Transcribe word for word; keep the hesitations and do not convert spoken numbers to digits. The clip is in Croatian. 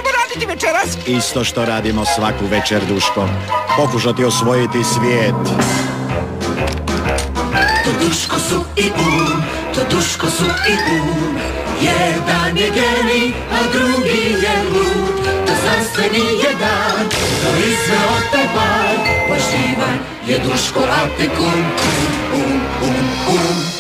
ćemo raditi večeras? Isto što radimo svaku večer, Duško. Pokušati osvojiti svijet. To Duško su i um, to Duško su i um. Jedan je genij, a drugi je lud. To znanstveni je dan, to izveo taj bar. Baš divan je Duško, a tek um, um, um, um.